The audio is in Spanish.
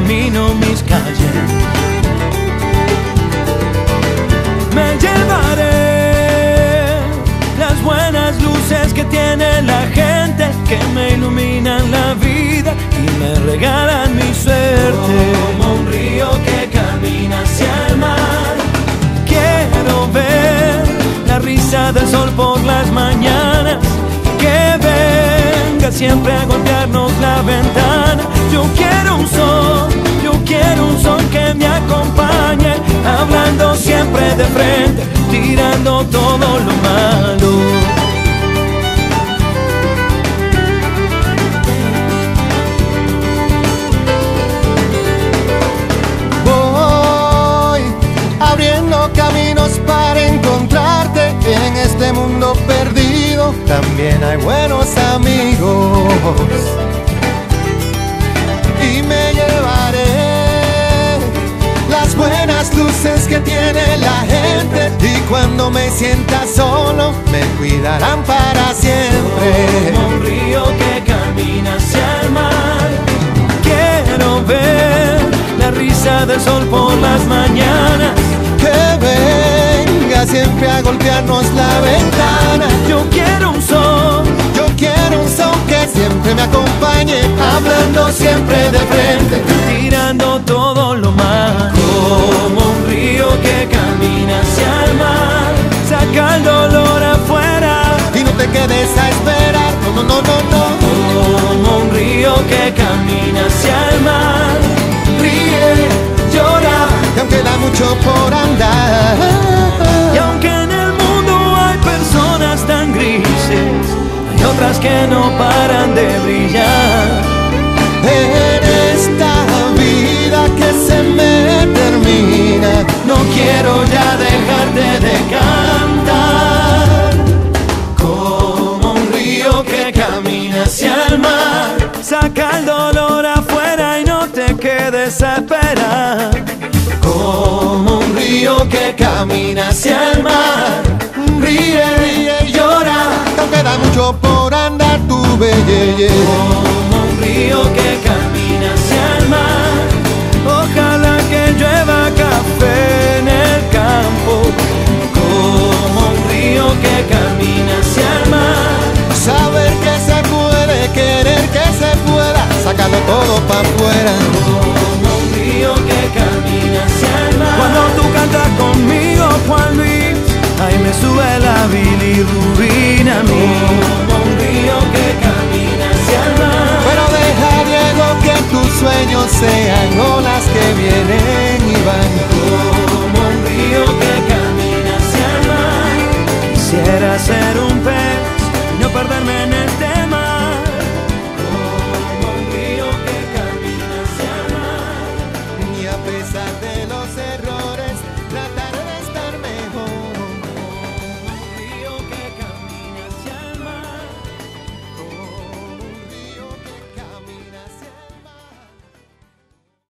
camino, mis calles. Me llevaré las buenas luces que tiene la gente, que me iluminan la vida y me regalan mi suerte. Como un río que camina hacia el mar, quiero ver la risa del sol por las mañanas, que venga siempre a golpearnos la ventana. Yo quiero un sol que me acompañe, hablando siempre de frente, tirando todo lo malo. Voy abriendo caminos para encontrarte en este mundo perdido. También hay buenos amigos. Y me llevaré las buenas luces que tiene la gente, y cuando me sienta solo me cuidarán para siempre. Como un río que camina hacia el mar, quiero ver la risa del sol por las mañanas, que venga siempre a golpearnos la ventana. Yo quiero un sol que siempre me acompañe, hablando siempre de frente, tirando todo lo malo. Como un río que camina hacia el mar, saca el dolor afuera y no te quedes a esperar. No, no, no, no. Como un río que camina hacia el mar, ríe, llora, y aunque da mucho por andar, y aunque en el mundo hay personas tan grises, hay otras que no paran de brillar. en esta vida que se me termina, no quiero ya dejarte de cantar. Como un río que camina hacia el mar, saca el dolor afuera y no te quedes a esperar. Como un río que camina hacia el mar, ríe, ríe y llora, aunque da mucho por andar, tu belleza. como un río que camina hacia el mar. Ojalá que llueva café en el campo, como un río que camina hacia el mar. Saber que se puede, querer que se pueda, sacarlo todo pa' afuera. Como un río que camina hacia el mar. Cuando tú cantas conmigo, Juan Luis, ahí me sube la bilirrubina a mí. Como un río que camina hacia el mar. Pero deja, Diego, que tu sueño sea